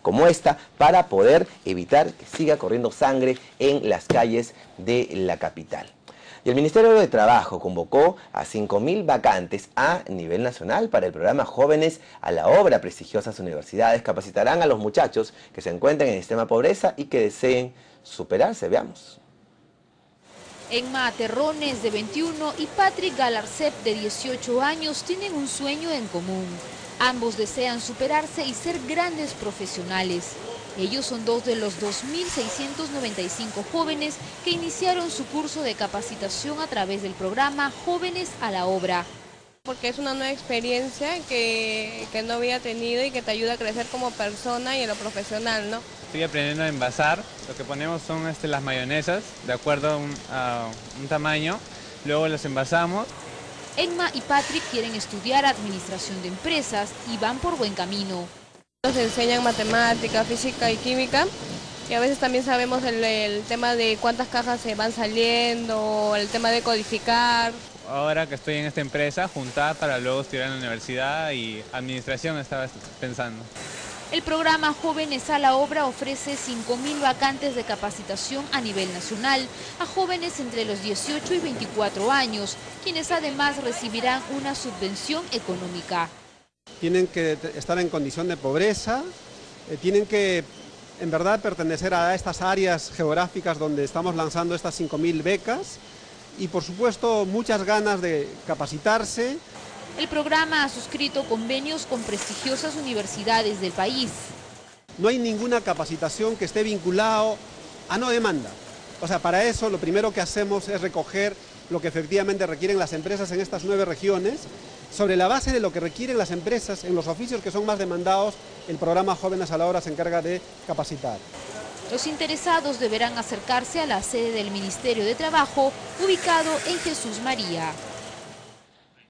como esta para poder evitar que siga corriendo sangre en las calles de la capital. Y el Ministerio de Trabajo convocó a 5.000 vacantes a nivel nacional para el programa Jóvenes a la Obra. Prestigiosas universidades capacitarán a los muchachos que se encuentran en el sistema de pobreza y que deseen superarse. Veamos. Enma Terrones, de 21, y Patrick Galarcep, de 18 años, tienen un sueño en común. Ambos desean superarse y ser grandes profesionales. Ellos son dos de los 2.695 jóvenes que iniciaron su curso de capacitación a través del programa Jóvenes a la Obra. Porque es una nueva experiencia que no había tenido y que te ayuda a crecer como persona y en lo profesional, ¿no? Estoy aprendiendo a envasar. Lo que ponemos son las mayonesas, de acuerdo a un tamaño. Luego las envasamos. Enma y Patrick quieren estudiar administración de empresas y van por buen camino. Nos enseñan matemática, física y química. Y a veces también sabemos el tema de cuántas cajas se van saliendo, el tema de codificar. Ahora que estoy en esta empresa, juntar para luego estudiar en la universidad y administración estaba pensando. El programa Jóvenes a la Obra ofrece 5.000 vacantes de capacitación a nivel nacional a jóvenes entre los 18 y 24 años, quienes además recibirán una subvención económica. Tienen que estar en condición de pobreza, tienen que en verdad pertenecer a estas áreas geográficas donde estamos lanzando estas 5.000 becas y por supuesto muchas ganas de capacitarse. El programa ha suscrito convenios con prestigiosas universidades del país. No hay ninguna capacitación que esté vinculado a no demanda. O sea, para eso lo primero que hacemos es recoger lo que efectivamente requieren las empresas en estas 9 regiones. Sobre la base de lo que requieren las empresas en los oficios que son más demandados, el programa Jóvenes a la Obra se encarga de capacitar. Los interesados deberán acercarse a la sede del Ministerio de Trabajo, ubicado en Jesús María.